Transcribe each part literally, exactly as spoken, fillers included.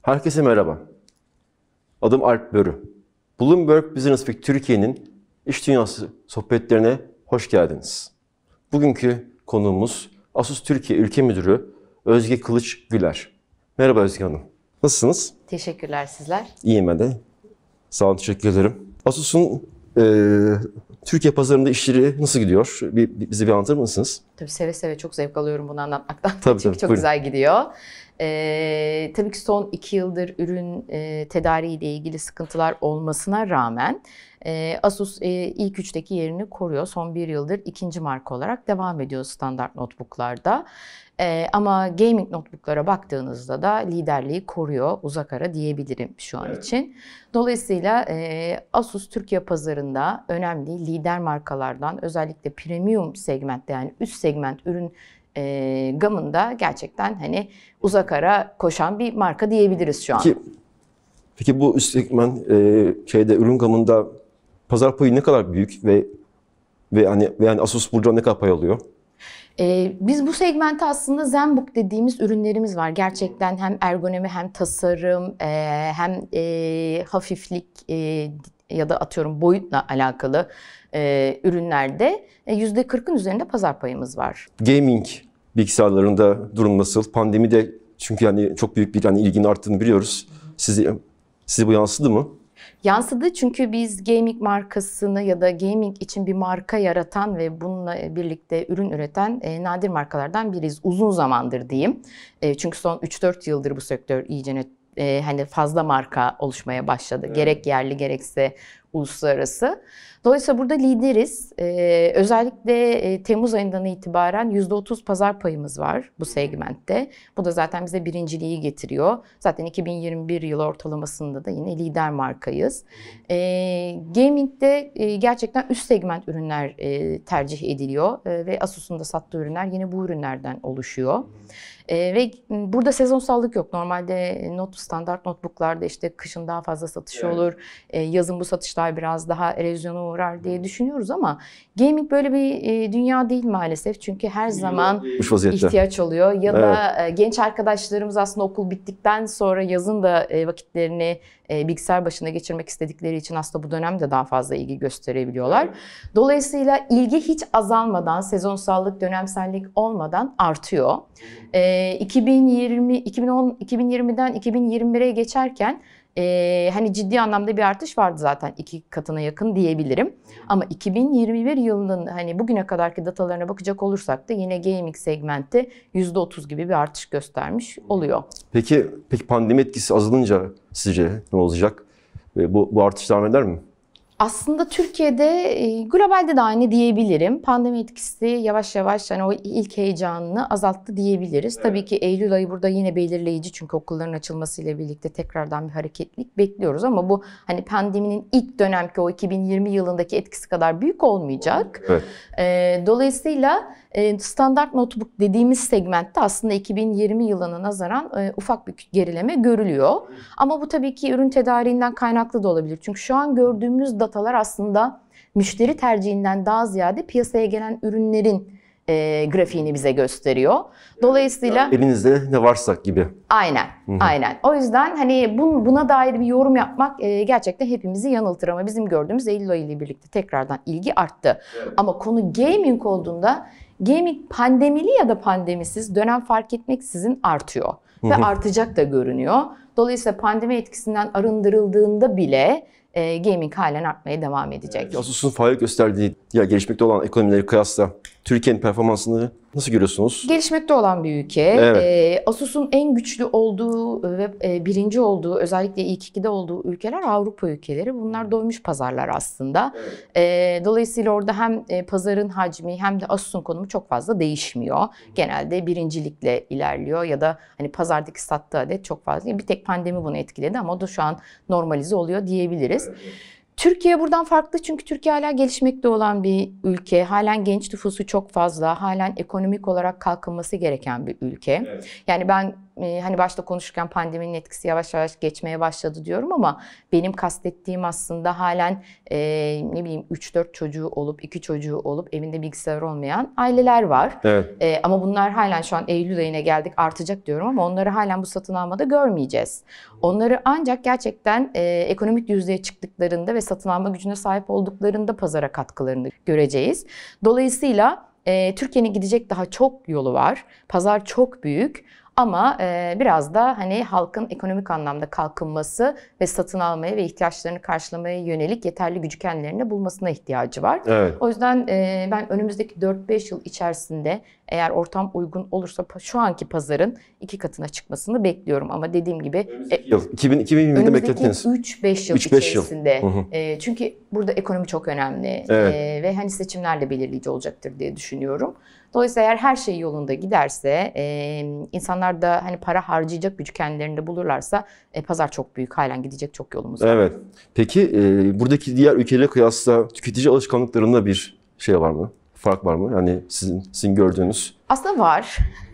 Herkese merhaba. Adım Alp Börü. Bloomberg Business Week Türkiye'nin iş dünyası sohbetlerine hoş geldiniz. Bugünkü konuğumuz Asus Türkiye Ülke Müdürü Özge Kılıç Güler. Merhaba Özge Hanım. Nasılsınız? Teşekkürler, sizler. İyiyim ben de. Sağ olun, teşekkür ederim. Asus'un e, Türkiye pazarında işleri nasıl gidiyor? Bir, bir, bize bir anlatır mısınız? Tabii seve seve çok zevk alıyorum bunu anlatmaktan. Tabii, Çünkü tabii, çok buyurun. güzel gidiyor. Ee, tabii ki son iki yıldır ürün e, tedariği ile ilgili sıkıntılar olmasına rağmen e, Asus e, ilk üçteki yerini koruyor. Son bir yıldır ikinci marka olarak devam ediyor standart notebooklarda. Ee, ama gaming notebooklara baktığınızda da liderliği koruyor. Uzak ara diyebilirim şu an evet. için. Dolayısıyla e, Asus Türkiye pazarında önemli lider markalardan, özellikle premium segmentte, yani üst segment ürün e, gamında gerçekten hani uzak ara koşan bir marka diyebiliriz şu an. Peki, peki bu üst segment e, şeyde ürün gamında pazar payı ne kadar büyük ve ve hani ve yani Asus burada ne kadar pay alıyor? Ee, biz bu segmentte aslında ZenBook dediğimiz ürünlerimiz var. Gerçekten hem ergonomi hem tasarım e, hem e, hafiflik e, ya da atıyorum boyutla alakalı e, ürünlerde e, yüzde kırkın üzerinde pazar payımız var. Gaming bilgisayarlarında durum nasıl? Pandemide çünkü yani çok büyük bir hani ilginin arttığını biliyoruz. Sizi sizi bu yansıdı mı? Yansıdı, çünkü biz gaming markasını ya da gaming için bir marka yaratan ve bununla birlikte ürün üreten e, nadir markalardan biriyiz. Uzun zamandır diyeyim. E, çünkü son üç dört yıldır bu sektör iyice e, hani fazla marka oluşmaya başladı. Evet. Gerek yerli gerekse uluslararası. Dolayısıyla burada lideriz. Ee, özellikle e, Temmuz ayından itibaren yüzde otuz pazar payımız var bu segmentte. Bu da zaten bize birinciliği getiriyor. Zaten iki bin yirmi bir yılı ortalamasında da yine lider markayız. Ee, gaming'de e, gerçekten üst segment ürünler e, tercih ediliyor e, ve Asus'un da sattığı ürünler yine bu ürünlerden oluşuyor. Ee, ve burada sezonsallık yok. Normalde not, standart notebooklarda işte kışın daha fazla satışı evet. olur. Ee, yazın bu satışlar biraz daha erozyona uğrar diye düşünüyoruz ama gaming böyle bir e, dünya değil maalesef. Çünkü her zaman ihtiyaç oluyor. Ya evet. da e, genç arkadaşlarımız aslında okul bittikten sonra yazın da e, vakitlerini e, bilgisayar başında geçirmek istedikleri için aslında bu dönemde daha fazla ilgi gösterebiliyorlar. Evet. Dolayısıyla ilgi hiç azalmadan, sezonsallık, dönemsellik olmadan artıyor. E, iki bin yirmi, iki bin on, iki bin yirmiden iki bin yirmi bire geçerken e, hani ciddi anlamda bir artış vardı, zaten iki katına yakın diyebilirim. Ama iki bin yirmi bir yılının hani bugüne kadarki datalarına bakacak olursak da yine gaming segmentte yüzde otuz gibi bir artış göstermiş oluyor. Peki peki pandemi etkisi azalınca sizce ne olacak? Bu bu artış devam eder mi? Aslında Türkiye'de, globalde de aynı diyebilirim. Pandemi etkisi yavaş yavaş hani o ilk heyecanını azalttı diyebiliriz. Evet. Tabii ki Eylül ayı burada yine belirleyici, çünkü okulların açılmasıyla birlikte tekrardan bir hareketlilik bekliyoruz ama bu hani pandeminin ilk dönemki o iki bin yirmi yılındaki etkisi kadar büyük olmayacak. Evet. Dolayısıyla standart notebook dediğimiz segmentte aslında iki bin yirmi yılına nazaran ufak bir gerileme görülüyor. Ama bu tabii ki ürün tedariğinden kaynaklı da olabilir. Çünkü şu an gördüğümüz datalar aslında müşteri tercihinden daha ziyade piyasaya gelen ürünlerin e, grafiğini bize gösteriyor. Dolayısıyla elinizde ne varsa gibi. Aynen, Hı-hı. aynen. O yüzden hani bun, buna dair bir yorum yapmak e, gerçekten hepimizi yanıltır ama bizim gördüğümüz Eylül ayı ile birlikte tekrardan ilgi arttı. Evet. Ama konu gaming olduğunda gaming pandemili ya da pandemisiz dönem fark etmeksizin artıyor. Hı-hı. Ve artacak da görünüyor. Dolayısıyla pandemi etkisinden arındırıldığında bile e, gaming halen artmaya devam edecek. Asus'un faaliyet gösterdiği ya gelişmekte olan ekonomileri kıyasla Türkiye'nin performansını nasıl görüyorsunuz? Gelişmekte olan bir ülke. Evet. E, Asus'un en güçlü olduğu ve e, birinci olduğu, özellikle ilk ikide olduğu ülkeler Avrupa ülkeleri. Bunlar doymuş pazarlar aslında. Evet. E, dolayısıyla orada hem e, pazarın hacmi hem de Asus'un konumu çok fazla değişmiyor. Hı. Genelde birincilikle ilerliyor ya da hani pazardaki sattığı adet çok fazla. Bir tek pandemi bunu etkiledi ama o da şu an normalize oluyor diyebiliriz. Evet. Türkiye buradan farklı, çünkü Türkiye hala gelişmekte olan bir ülke. Halen genç nüfusu çok fazla, halen ekonomik olarak kalkınması gereken bir ülke. Evet. Yani ben e, hani başta konuşurken pandeminin etkisi yavaş yavaş geçmeye başladı diyorum ama benim kastettiğim aslında halen e, ne bileyim üç dört çocuğu olup iki çocuğu olup evinde bilgisayar olmayan aileler var. Evet. E, ama bunlar halen şu an Eylül ayına geldik artacak diyorum ama onları halen bu satın almada görmeyeceğiz. Onları ancak gerçekten e, ekonomik yüzdeye çıktıklarında ve satın alma gücüne sahip olduklarında pazara katkılarını göreceğiz. Dolayısıyla e, Türkiye'nin gidecek daha çok yolu var. Pazar çok büyük. Ama e, biraz da hani halkın ekonomik anlamda kalkınması ve satın almaya ve ihtiyaçlarını karşılamaya yönelik yeterli gücü kendilerine bulmasına ihtiyacı var. Evet. O yüzden e, ben önümüzdeki dört beş yıl içerisinde eğer ortam uygun olursa şu anki pazarın iki katına çıkmasını bekliyorum. Ama dediğim gibi Önümüzdeki yıl iki bin yirmide beklettiniz. üç beş yıl üç beş yıl. içerisinde. Hı hı. E, çünkü burada ekonomi çok önemli Evet. e, ve hani seçimler de belirleyici olacaktır diye düşünüyorum. Dolayısıyla eğer her şey yolunda giderse, e, insanlar da hani para harcayacak gücü kendilerinde bulurlarsa e, pazar çok büyük, halen gidecek çok yolumuz var. Evet. Peki e, buradaki diğer ülkelere kıyasla tüketici alışkanlıklarında bir şey var mı? Fark var mı? Yani sizin sizin gördüğünüz. Aslında var.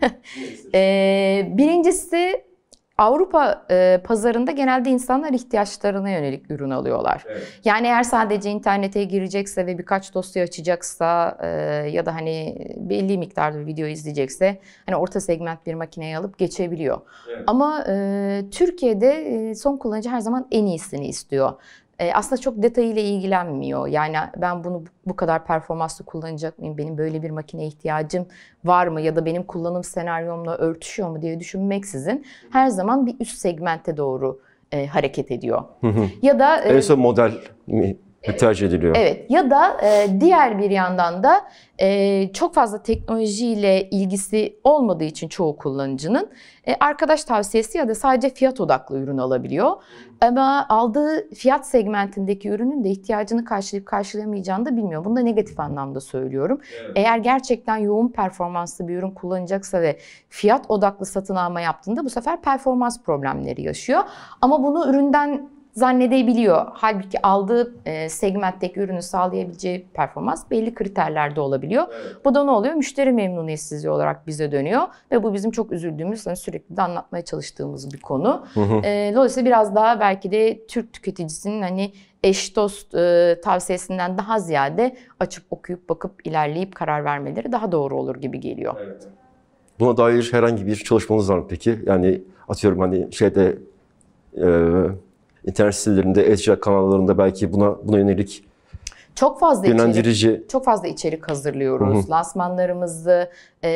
e, birincisi Avrupa e, pazarında genelde insanlar ihtiyaçlarına yönelik ürün alıyorlar. Evet. Yani eğer sadece internete girecekse ve birkaç dosya açacaksa e, ya da hani belli miktarda bir video izleyecekse hani orta segment bir makineyi alıp geçebiliyor. Evet. Ama e, Türkiye'de e, son kullanıcı her zaman en iyisini istiyor. E, aslında çok detayıyla ilgilenmiyor. Yani ben bunu bu kadar performanslı kullanacak mıyım? Benim böyle bir makineye ihtiyacım var mı? Ya da benim kullanım senaryomla örtüşüyor mu diye düşünmeksizin her zaman bir üst segmente doğru e, hareket ediyor. Hı hı. Ya da e, En son model mi tercih ediliyor? Evet, ya da e, diğer bir yandan da e, çok fazla teknolojiyle ilgisi olmadığı için çoğu kullanıcının e, arkadaş tavsiyesi ya da sadece fiyat odaklı ürün alabiliyor. Ama aldığı fiyat segmentindeki ürünün de ihtiyacını karşılayıp karşılayamayacağını da bilmiyor. Bunu da negatif anlamda söylüyorum. Evet. Eğer gerçekten yoğun performanslı bir ürün kullanacaksa ve fiyat odaklı satın alma yaptığında bu sefer performans problemleri yaşıyor. Ama bunu üründen zannedebiliyor. Halbuki aldığı e, segmentteki ürünü sağlayabileceği performans belli kriterlerde olabiliyor. Evet. Bu da ne oluyor? Müşteri memnuniyetsizliği olarak bize dönüyor ve bu bizim çok üzüldüğümüz, yani sürekli de anlatmaya çalıştığımız bir konu. Hı hı. E, dolayısıyla biraz daha belki de Türk tüketicisinin hani eş dost e, tavsiyesinden daha ziyade açıp okuyup bakıp ilerleyip karar vermeleri daha doğru olur gibi geliyor. Evet. Buna dair herhangi bir çalışmanız var mı peki? Yani atıyorum hani şeyde e, internet sitelerinde, e-ticaret kanallarında belki buna buna yönelik Çok fazla içerik, yönlendirici. çok fazla içerik hazırlıyoruz. Hı hı. Lansmanlarımızı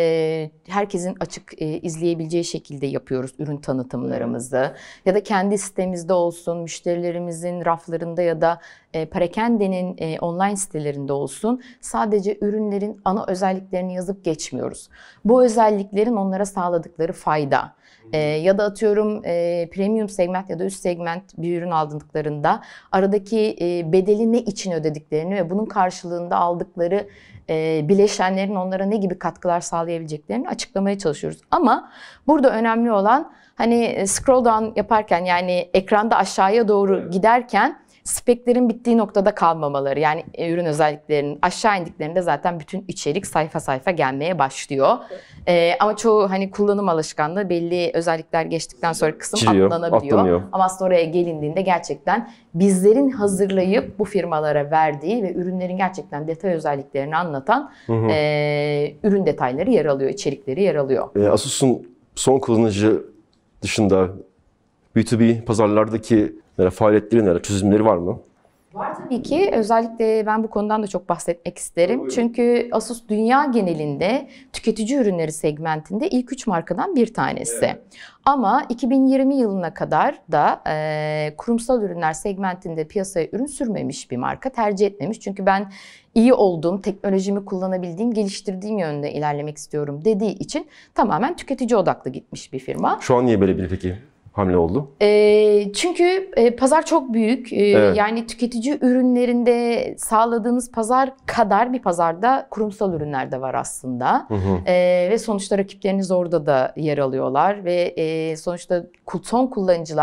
e, herkesin açık e, izleyebileceği şekilde yapıyoruz, ürün tanıtımlarımızı. Ya da kendi sitemizde olsun, müşterilerimizin raflarında ya da e, Parakende'nin e, online sitelerinde olsun. Sadece ürünlerin ana özelliklerini yazıp geçmiyoruz. Bu özelliklerin onlara sağladıkları fayda. E, ya da atıyorum e, premium segment ya da üst segment bir ürün aldıklarında aradaki e, bedeli ne için ödediklerini ve bunun karşılığında aldıkları e, bileşenlerin onlara ne gibi katkılar sağlayabileceklerini açıklamaya çalışıyoruz. Ama burada önemli olan hani scroll down yaparken, yani ekranda aşağıya doğru giderken speklerin bittiği noktada kalmamaları. Yani ürün özelliklerinin aşağı indiklerinde zaten bütün içerik sayfa sayfa gelmeye başlıyor. Ee, ama çoğu hani kullanım alışkanlığı belli özellikler geçtikten sonra kısım Çiliyor, atlanabiliyor. atlanıyor. Ama aslında oraya gelindiğinde gerçekten bizlerin hazırlayıp bu firmalara verdiği ve ürünlerin gerçekten detay özelliklerini anlatan Hı hı. e, ürün detayları yer alıyor, içerikleri yer alıyor. E, Asus'un son kullanıcı dışında B iki B pazarlardaki neler, faaliyetleri neler, çözümleri var mı? Var tabii ki. Özellikle ben bu konudan da çok bahsetmek isterim. Buyurun. Çünkü Asus dünya genelinde tüketici ürünleri segmentinde ilk üç markadan bir tanesi. Evet. Ama iki bin yirmi yılına kadar da e, kurumsal ürünler segmentinde piyasaya ürün sürmemiş bir marka, tercih etmemiş. Çünkü ben iyi olduğum, teknolojimi kullanabildiğim, geliştirdiğim yönde ilerlemek istiyorum dediği için tamamen tüketici odaklı gitmiş bir firma. Şu an niye böyle bir peki hamle oldu? E, çünkü e, pazar çok büyük. E, Evet. Yani tüketici ürünlerinde sağladığınız pazar kadar bir pazarda kurumsal ürünler de var aslında. Hı hı. E, ve sonuçta rakipleriniz orada da yer alıyorlar ve e, sonuçta kul- son kullanıcılar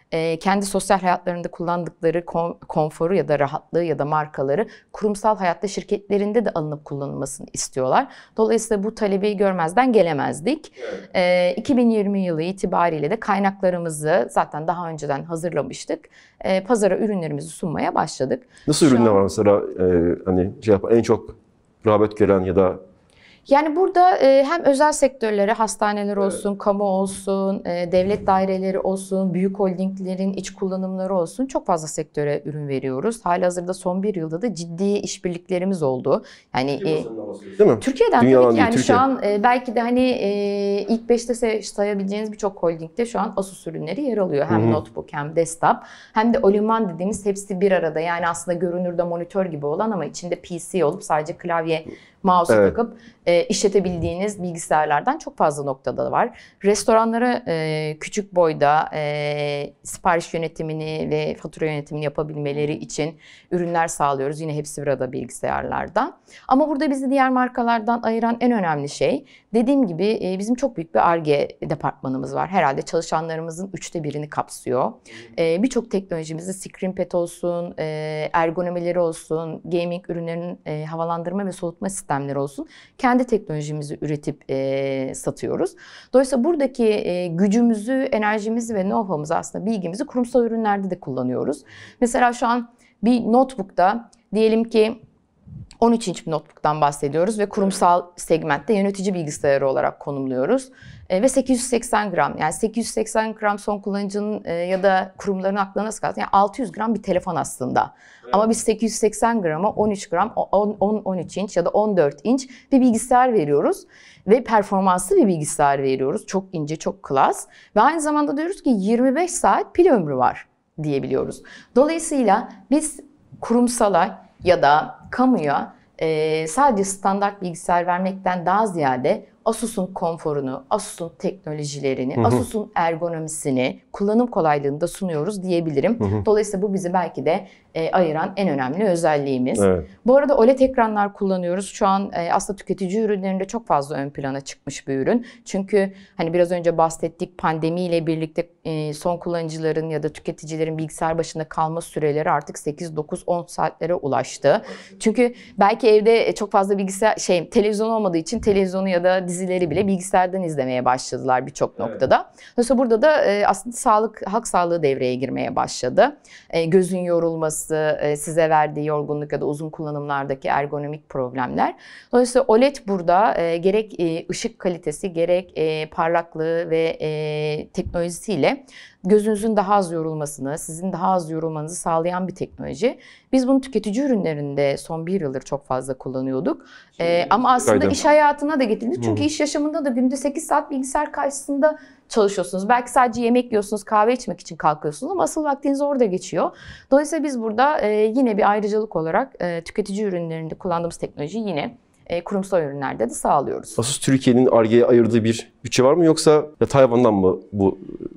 e, kendi sosyal hayatlarında kullandıkları kon, konforu ya da rahatlığı ya da markaları kurumsal hayatta şirketlerinde de alınıp kullanılmasını istiyorlar. Dolayısıyla bu talebi görmezden gelemezdik. Evet. E, iki bin yirmi yılı itibariyle de kaynaklarımızı zaten daha önceden hazırlamıştık. E, pazara ürünlerimizi sunmaya başladık. Nasıl Şu ürünler an, var mesela e, hani şey yap, en çok rağbet gören ya da yani burada e, hem özel sektörlere, hastaneler olsun, evet. kamu olsun, e, devlet daireleri olsun, büyük holdinglerin iç kullanımları olsun çok fazla sektöre ürün veriyoruz. Halihazırda son bir yılda da ciddi işbirliklerimiz oldu. Yani e, değil mi? Türkiye'den Dünyadan tabii ki değil, yani Türkiye. şu an e, belki de hani e, ilk beşte say- sayabileceğiniz birçok holdingde şu an Asus ürünleri yer alıyor. Hem Hı-hı. notebook hem desktop hem de all-in-one dediğimiz hepsi bir arada. Yani aslında görünürde monitör gibi olan ama içinde P C olup sadece klavye, mouse'u evet. takıp e, işletebildiğiniz bilgisayarlardan çok fazla noktada var. Restoranlara e, küçük boyda e, sipariş yönetimini ve fatura yönetimini yapabilmeleri için ürünler sağlıyoruz. Yine hepsi burada bilgisayarlarda. Ama burada bizi diğer markalardan ayıran en önemli şey, dediğim gibi e, bizim çok büyük bir Ar-Ge departmanımız var. Herhalde çalışanlarımızın üçte birini kapsıyor. E, Birçok teknolojimizi ScreenPad olsun, e, ergonomileri olsun, gaming ürünlerinin e, havalandırma ve soğutma sistemleri olsun. Kendi teknolojimizi üretip e, satıyoruz. Dolayısıyla buradaki e, gücümüzü, enerjimizi ve know-how'ımızı aslında bilgimizi kurumsal ürünlerde de kullanıyoruz. Mesela şu an bir notebook'ta diyelim ki on üç inç bir notebook'tan bahsediyoruz ve kurumsal segmentte yönetici bilgisayarı olarak konumluyoruz. E, ve sekiz yüz seksen gram, yani sekiz yüz seksen gram son kullanıcının e, ya da kurumların aklına nasıl kalsın? Yani altı yüz gram bir telefon aslında. Evet. Ama biz sekiz yüz seksen grama on üç gram, on on üç inç ya da on dört inç bir bilgisayar veriyoruz. Ve performanslı bir bilgisayar veriyoruz. Çok ince, çok klas. Ve aynı zamanda diyoruz ki yirmi beş saat pil ömrü var diyebiliyoruz. Dolayısıyla biz kurumsala ya da kamuya e, sadece standart bilgisayar vermekten daha ziyade Asus'un konforunu, Asus'un teknolojilerini, hı hı. Asus'un ergonomisini, kullanım kolaylığını da sunuyoruz diyebilirim. Hı hı. Dolayısıyla bu bizi belki de e, ayıran en önemli özelliğimiz. Evet. Bu arada O L E D ekranlar kullanıyoruz. Şu an e, aslında tüketici ürünlerinde çok fazla ön plana çıkmış bir ürün. Çünkü hani biraz önce bahsettik, pandemiyle birlikte e, son kullanıcıların ya da tüketicilerin bilgisayar başında kalma süreleri artık sekiz dokuz on saatlere ulaştı. Çünkü belki evde çok fazla bilgisayar şey televizyon olmadığı için televizyonu ya da dizileri bile bilgisayardan izlemeye başladılar birçok evet. noktada. Dolayısıyla burada da e, aslında sağlık, halk sağlığı devreye girmeye başladı. E, gözün yorulması, e, size verdiği yorgunluk ya da uzun kullanımlardaki ergonomik problemler. Dolayısıyla O L E D burada e, gerek e, ışık kalitesi, gerek e, parlaklığı ve e, teknolojisiyle gözünüzün daha az yorulmasını, sizin daha az yorulmanızı sağlayan bir teknoloji. Biz bunu tüketici ürünlerinde son bir yıldır çok fazla kullanıyorduk. Ee, ama aslında Kaydım. iş hayatına da getirdik. Çünkü Hı. iş yaşamında da günde sekiz saat bilgisayar karşısında çalışıyorsunuz. Belki sadece yemek yiyorsunuz, kahve içmek için kalkıyorsunuz ama asıl vaktiniz orada geçiyor. Dolayısıyla biz burada e, yine bir ayrıcalık olarak e, tüketici ürünlerinde kullandığımız teknolojiyi yine e, kurumsal ürünlerde de sağlıyoruz. Asus Türkiye'nin Ar-Ge'ye ayırdığı bir bütçe var mı yoksa ya Tayvan'dan mı bu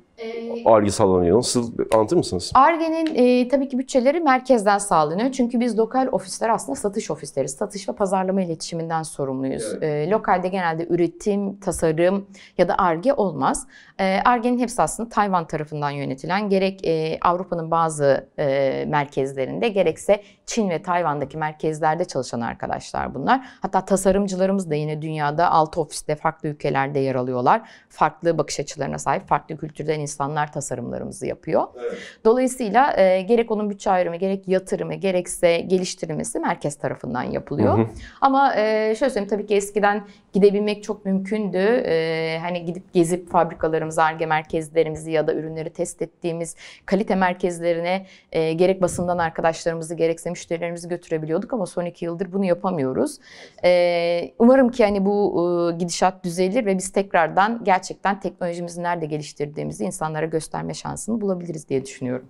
Ar-Ge sağlanıyor? Nasıl anlatır mısınız? Ar-Ge'nin e, tabii ki bütçeleri merkezden sağlanıyor. Çünkü biz lokal ofisler aslında satış ofisleri. Satış ve pazarlama iletişiminden sorumluyuz. Evet. E, lokalde genelde üretim, tasarım ya da Ar-Ge olmaz. E, Ar-Ge'nin hepsi aslında Tayvan tarafından yönetilen, gerek e, Avrupa'nın bazı e, merkezlerinde gerekse Çin ve Tayvan'daki merkezlerde çalışan arkadaşlar bunlar. Hatta tasarımcılarımız da yine dünyada altı ofiste farklı ülkelerde yer alıyorlar. Farklı bakış açılarına sahip, farklı kültürden insanlar tasarımlarımızı yapıyor. Evet. Dolayısıyla e, gerek onun bütçe ayrımı, gerek yatırımı, gerekse geliştirilmesi merkez tarafından yapılıyor. Hı hı. Ama e, şöyle söyleyeyim, tabii ki eskiden gidebilmek çok mümkündü. E, hani gidip gezip fabrikalarımızı, Ar-Ge merkezlerimizi ya da ürünleri test ettiğimiz kalite merkezlerine e, gerek basından arkadaşlarımızı, gerekse müşterilerimizi götürebiliyorduk ama son iki yıldır bunu yapamıyoruz. E, umarım ki hani bu e, gidişat düzelir ve biz tekrardan gerçekten teknolojimizi nerede geliştirdiğimizi insanlara gösterme şansını bulabiliriz diye düşünüyorum.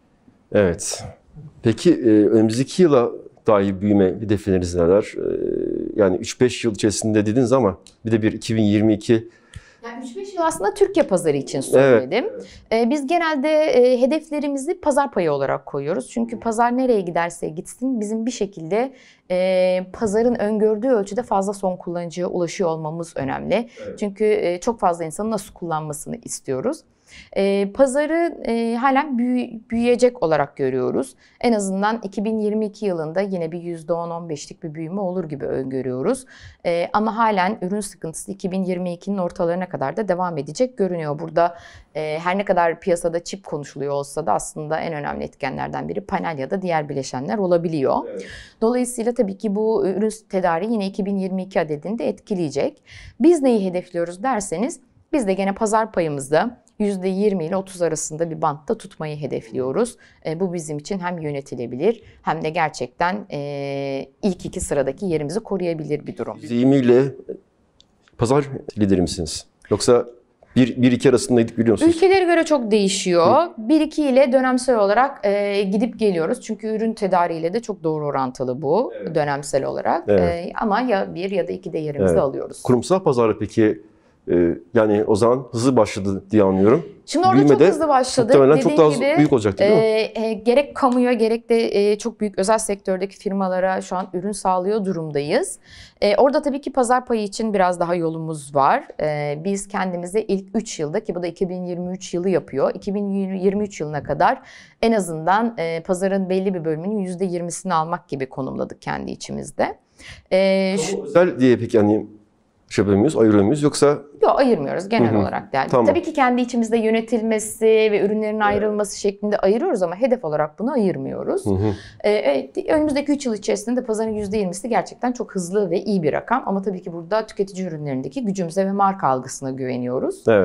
Evet. Peki e, önümüzdeki yıla dair büyüme hedefleriniz neler? E, yani üç beş yıl içerisinde dediniz ama bir de bir iki bin yirmi iki. Yani üç beş yıl aslında Türkiye pazarı için söyledim. Evet. Ee, biz genelde e, hedeflerimizi pazar payı olarak koyuyoruz. Çünkü pazar nereye giderse gitsin bizim bir şekilde e, pazarın öngördüğü ölçüde fazla son kullanıcıya ulaşıyor olmamız önemli. Evet. Çünkü e, çok fazla insanın nasıl kullanmasını istiyoruz. E, pazarı e, halen büyü, büyüyecek olarak görüyoruz. En azından iki bin yirmi iki yılında yine bir yüzde on on beşlik bir büyüme olur gibi öngörüyoruz. E, ama halen ürün sıkıntısı iki bin yirmi ikinin ortalarına kadar da devam edecek görünüyor. Burada e, her ne kadar piyasada çip konuşuluyor olsa da aslında en önemli etkenlerden biri panel ya da diğer bileşenler olabiliyor. Evet. Dolayısıyla tabii ki bu ürün tedariği yine iki bin yirmi iki adedini de etkileyecek. Biz neyi hedefliyoruz derseniz biz de gene pazar payımızda yüzde yirmi ile otuz arasında bir bantta tutmayı hedefliyoruz. E, bu bizim için hem yönetilebilir hem de gerçekten e, ilk iki sıradaki yerimizi koruyabilir bir durum. yüzde yirmi ile pazar lideri misiniz? Yoksa bir, bir iki arasındaydık biliyor musunuz? Ülkelere göre çok değişiyor. bir iki ile dönemsel olarak e, gidip geliyoruz. Çünkü ürün tedariğiyle de çok doğru orantılı bu, evet, dönemsel olarak. Evet. E, ama ya bir ya da iki de yerimizi evet. alıyoruz. Kurumsal pazarda peki Ee, yani o zaman hızlı başladı diye anlıyorum. Şimdi orada Büyüme çok hızlı başladı. Muhtemelen Dediğim çok daha gibi, büyük olacaktır değil mi? E, e, gerek kamuya gerek de e, çok büyük özel sektördeki firmalara şu an ürün sağlıyor durumdayız. E, orada tabii ki pazar payı için biraz daha yolumuz var. E, biz kendimize ilk üç yılda, ki bu da iki bin yirmi üç yılı yapıyor, iki bin yirmi üç yılına kadar en azından e, pazarın belli bir bölümünün yüzde yirmisini almak gibi konumladık kendi içimizde. E, şu... Özel diye peki hani şey yapıyor muyuz, ayırıyor muyuz yoksa? Yok, ayırmıyoruz genel, hı hı, olarak yani. Tamam. Tabii ki kendi içimizde yönetilmesi ve ürünlerin ayrılması, evet, şeklinde ayırıyoruz ama hedef olarak bunu ayırmıyoruz. Hı hı. Ee, evet, önümüzdeki üç yıl içerisinde pazarın yüzde yirmisi gerçekten çok hızlı ve iyi bir rakam ama tabii ki burada tüketici ürünlerindeki gücümüze ve marka algısına güveniyoruz. Evet.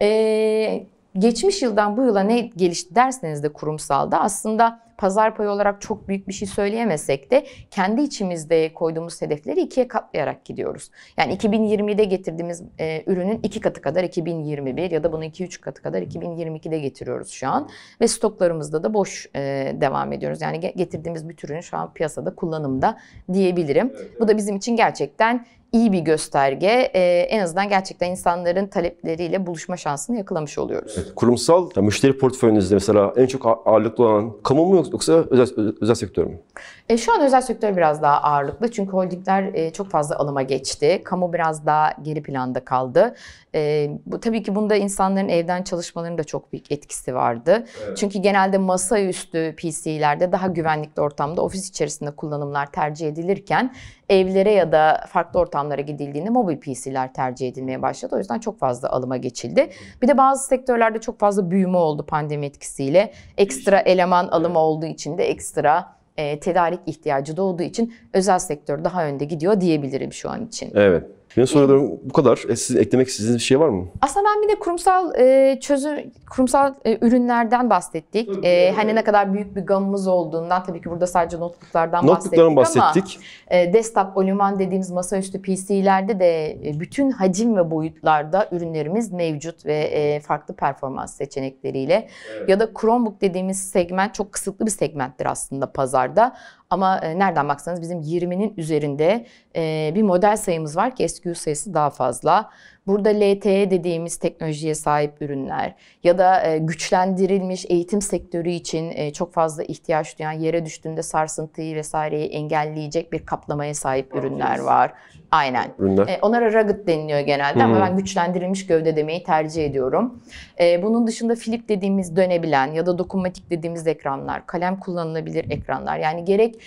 Ee, geçmiş yıldan bu yıla ne gelişti derseniz de kurumsalda aslında pazar payı olarak çok büyük bir şey söyleyemesek de kendi içimizde koyduğumuz hedefleri ikiye katlayarak gidiyoruz. Yani iki bin yirmide getirdiğimiz e, ürünün iki katı kadar iki bin yirmi bir ya da bunun iki üç katı kadar iki bin yirmi ikide getiriyoruz şu an. Ve stoklarımızda da boş e, devam ediyoruz. Yani getirdiğimiz bir ürün şu an piyasada kullanımda diyebilirim. Evet, evet. Bu da bizim için gerçekten iyi bir gösterge. Ee, en azından gerçekten insanların talepleriyle buluşma şansını yakalamış oluyoruz. Evet, kurumsal yani müşteri portföyünüzde mesela en çok ağırlıklı olan kamu mu yoksa özel, özel sektör mü? E, şu an özel sektör biraz daha ağırlıklı çünkü holdingler e, çok fazla alıma geçti. Kamu biraz daha geri planda kaldı. E, bu tabii ki bunda insanların evden çalışmalarının da çok büyük etkisi vardı. Evet. Çünkü genelde masaüstü P C'lerde daha güvenlikli ortamda ofis içerisinde kullanımlar tercih edilirken evlere ya da farklı ortamlara gidildiğinde mobil P C'ler tercih edilmeye başladı. O yüzden çok fazla alıma geçildi. Bir de bazı sektörlerde çok fazla büyüme oldu pandemi etkisiyle. Ekstra eleman alımı olduğu için de ekstra e, tedarik ihtiyacı doğduğu için özel sektör daha önde gidiyor diyebilirim şu an için. Evet. Benim sorularım bu kadar. E, sizin eklemek istediğiniz bir şey var mı? Aslında ben bir de kurumsal e, çözüm, kurumsal e, ürünlerden bahsettik. Tabii, e, evet. Hani ne kadar büyük bir gamımız olduğundan, tabii ki burada sadece notebooklardan bahsettik, bahsettik ama e, desktop, all-in-one dediğimiz masaüstü P C'lerde de e, bütün hacim ve boyutlarda ürünlerimiz mevcut ve e, farklı performans seçenekleriyle. Evet. Ya da Chromebook dediğimiz segment çok kısıtlı bir segmenttir aslında pazarda. Ama e, nereden baksanız bizim yirminin üzerinde e, bir model sayımız var ki S K U sayısı daha fazla. Burada L T E dediğimiz teknolojiye sahip ürünler ya da e, güçlendirilmiş eğitim sektörü için e, çok fazla ihtiyaç duyan, yere düştüğünde sarsıntıyı vesaireyi engelleyecek bir kaplamaya sahip ürünler var. Aynen. E, onlara rugged deniliyor genelde, hmm, ama ben güçlendirilmiş gövde demeyi tercih ediyorum. E, bunun dışında flip dediğimiz dönebilen ya da dokunmatik dediğimiz ekranlar, kalem kullanılabilir ekranlar. Yani gerek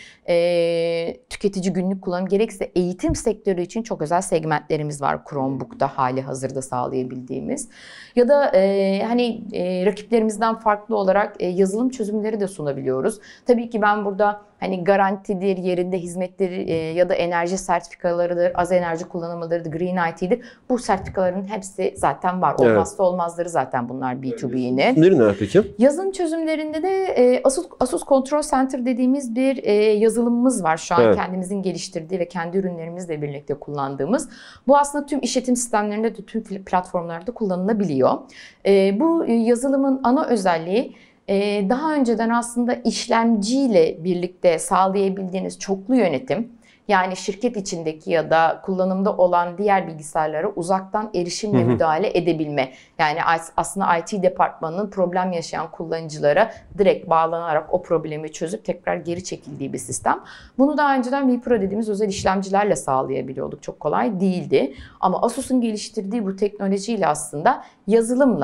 e, tüketici günlük kullanım gerekse eğitim sektörü için çok özel segmentlerimiz var Chromebook'ta hali hazırda sağlayabildiğimiz. Ya da e, hani e, rakiplerimizden farklı olarak e, yazılım çözümleri de sunabiliyoruz. Tabii ki ben burada hani garantidir, yerinde hizmettir e, ya da enerji sertifikalarıdır, az enerji kullanımıdır, Green I T'dir. Bu sertifikaların hepsi zaten var. Olmazsa evet. olmazları zaten bunlar B iki B'nin. Çözümleri ne peki? Yazılım çözümlerinde de e, Asus, Asus Control Center dediğimiz bir e, yazılımımız var. Şu an evet. kendimizin geliştirdiği ve kendi ürünlerimizle birlikte kullandığımız. Bu aslında tüm işletim sistemlerinde de tüm platformlarda kullanılabiliyor. E, bu yazılımın ana özelliği daha önceden aslında işlemciyle birlikte sağlayabildiğiniz çoklu yönetim, yani şirket içindeki ya da kullanımda olan diğer bilgisayarlara uzaktan erişimle müdahale edebilme. Yani aslında I T departmanının problem yaşayan kullanıcılara direkt bağlanarak o problemi çözüp tekrar geri çekildiği bir sistem. Bunu daha önceden vPro dediğimiz özel işlemcilerle sağlayabiliyorduk. Çok kolay değildi. Ama Asus'un geliştirdiği bu teknolojiyle aslında yazılımla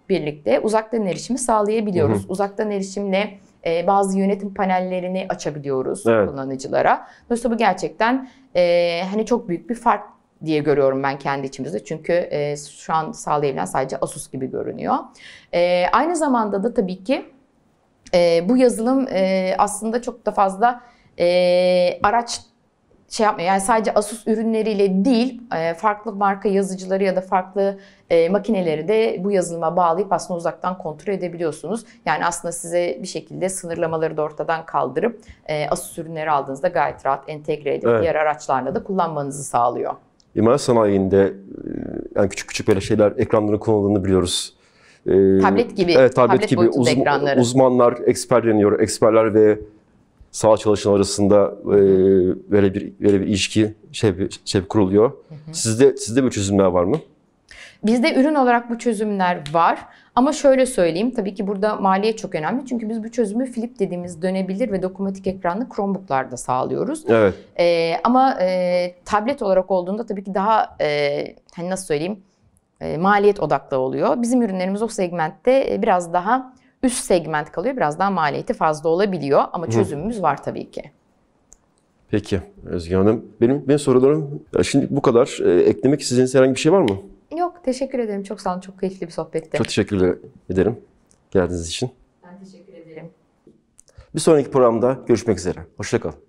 birlikte uzaktan erişimi sağlayabiliyoruz. Hı hı. Uzaktan erişimle e, bazı yönetim panellerini açabiliyoruz evet. kullanıcılara. Dolayısıyla bu gerçekten e, hani çok büyük bir fark diye görüyorum ben kendi içimizde. Çünkü e, şu an sağlayabilen sadece Asus gibi görünüyor. E, aynı zamanda da tabii ki e, bu yazılım e, aslında çok da fazla e, araç şey yapmıyor. Yani sadece Asus ürünleriyle değil, e, farklı marka yazıcıları ya da farklı e, makineleri de bu yazılıma bağlayıp aslında uzaktan kontrol edebiliyorsunuz. Yani aslında size bir şekilde sınırlamaları da ortadan kaldırıp e, Asus ürünleri aldığınızda gayet rahat entegre edip evet. diğer araçlarla da kullanmanızı sağlıyor. İmal sanayinde yani küçük küçük böyle şeyler, ekranların kullanıldığını biliyoruz. Ee, tablet gibi, evet, tablet, tablet gibi uz, uzmanlar, eksperleniyor. Eksperler ve sağ çalışan arasında e, böyle bir böyle bir ilişki şey, şey kuruluyor. Hı hı. Sizde sizde bir çözümler var mı? Bizde ürün olarak bu çözümler var. Ama şöyle söyleyeyim, tabii ki burada maliyet çok önemli. Çünkü biz bu çözümü flip dediğimiz dönebilir ve dokunmatik ekranlı Chromebook'larda sağlıyoruz. Evet. Ee, ama e, tablet olarak olduğunda tabii ki daha e, hani nasıl söyleyeyim e, maliyet odaklı oluyor. Bizim ürünlerimiz o segmentte biraz daha üst segment kalıyor. Biraz daha maliyeti fazla olabiliyor ama çözümümüz Hı. var tabii ki. Peki Özge Hanım. Benim, benim sorularım şimdi bu kadar. Ee, eklemek istediğiniz herhangi bir şey var mı? Yok, teşekkür ederim. Çok sağ olun. Çok keyifli bir sohbetti. Çok teşekkür ederim geldiğiniz için. Ben teşekkür ederim. Bir sonraki programda görüşmek üzere. Hoşça kalın.